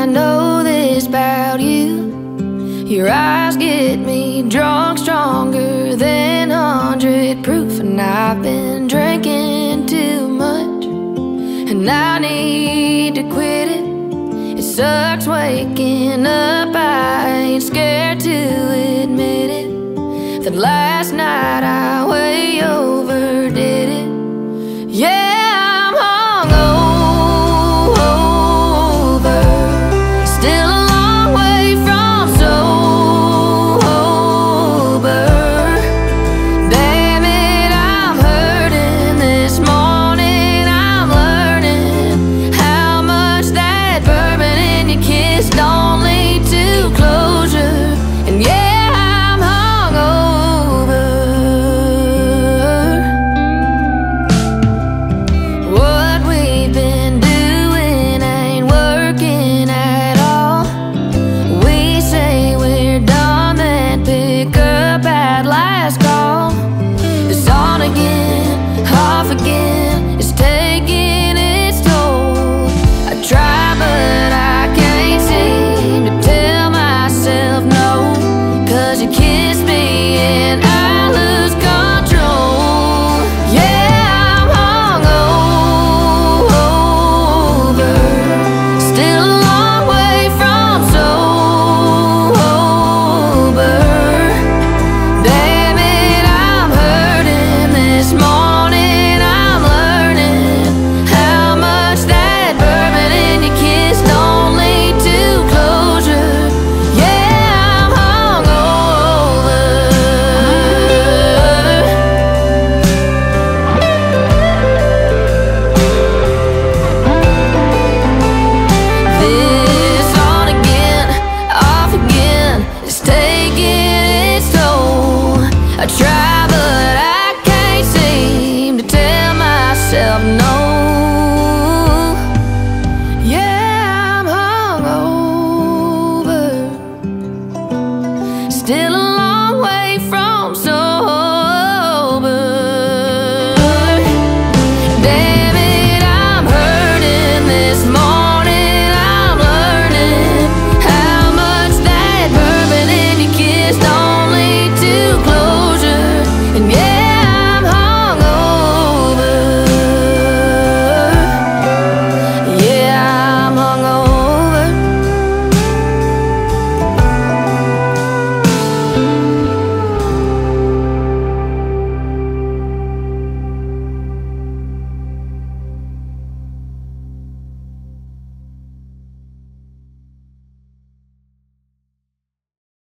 I know this about you. Your eyes get me drunk, stronger than 100 proof. And I've been drinking too much, and I need to quit it. It sucks waking up, I ain't scared to admit it, that last night I way over